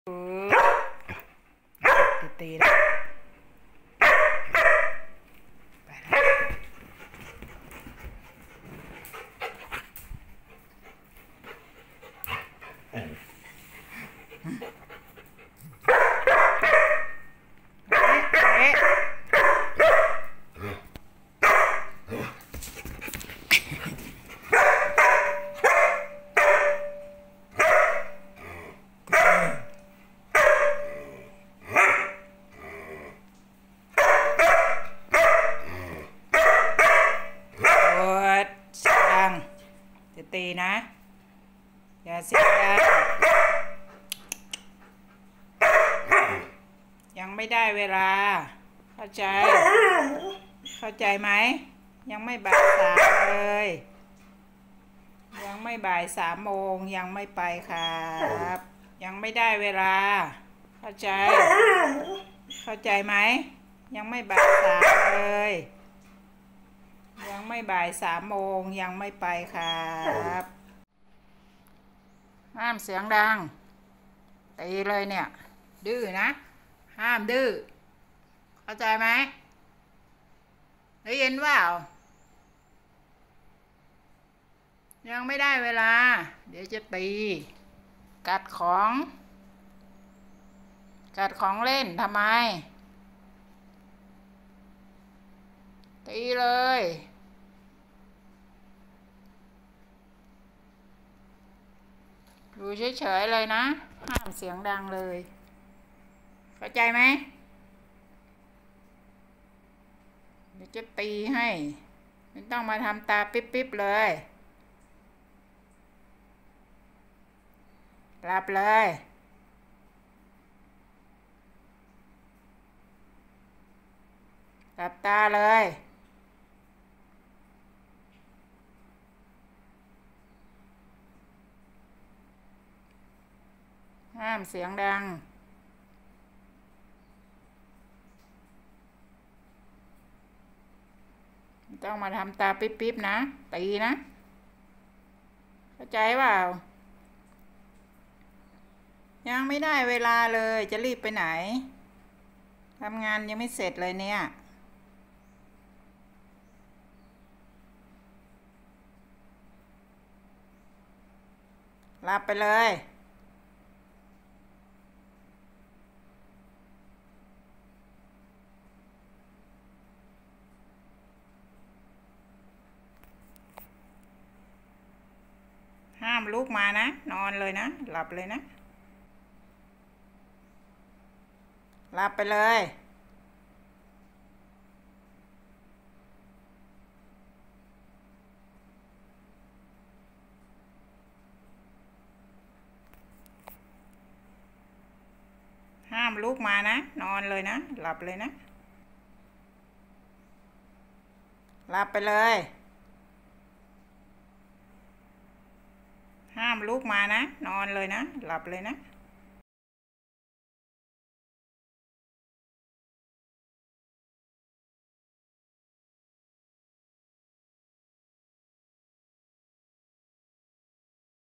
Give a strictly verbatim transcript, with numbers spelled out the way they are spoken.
ตีนะไปจะตีนะอย่าเสียงดังยังไม่ได้เวลาเข้าใจเข้าใจไหมยังไม่บ่ายสามเลยยังไม่บ่ายสามโมงยังไม่ไปครับยังไม่ได้เวลาเข้าใจเข้าใจไหมยังไม่บ่ายสามเลยยังไม่บ่ายสามโมงยังไม่ไปครับห้ามเสียงดังตีเลยเนี่ยดื้อนะห้ามดื้อเข้าใจไหมได้ยินเปล่ายังไม่ได้เวลาเดี๋ยวจะตีกัดของกัดของเล่นทำไมตีเลยดูเฉยๆเลยนะห้ามเสียงดังเลยเข้าใจไหมเดี๋ยวจะตีให้ไม่ต้องมาทำตาปิ๊บๆเลยหลับเลยหลับตาเลยห้ามเสียงดังไม่ต้องมาทำตาปิ๊บๆนะตีนะเข้าใจเปล่ายังไม่ได้เวลาเลยจะรีบไปไหนทำงานยังไม่เสร็จเลยเนี่ยหลับไปเลยห้ามลุกมานะนอนเลยนะหลับเลยนะหลับไปเลยห้ามลุกมานะนอนเลยนะหลับเลยนะหลับไปเลยห้ามลุกมานะนอนเลยนะหลับเลยนะ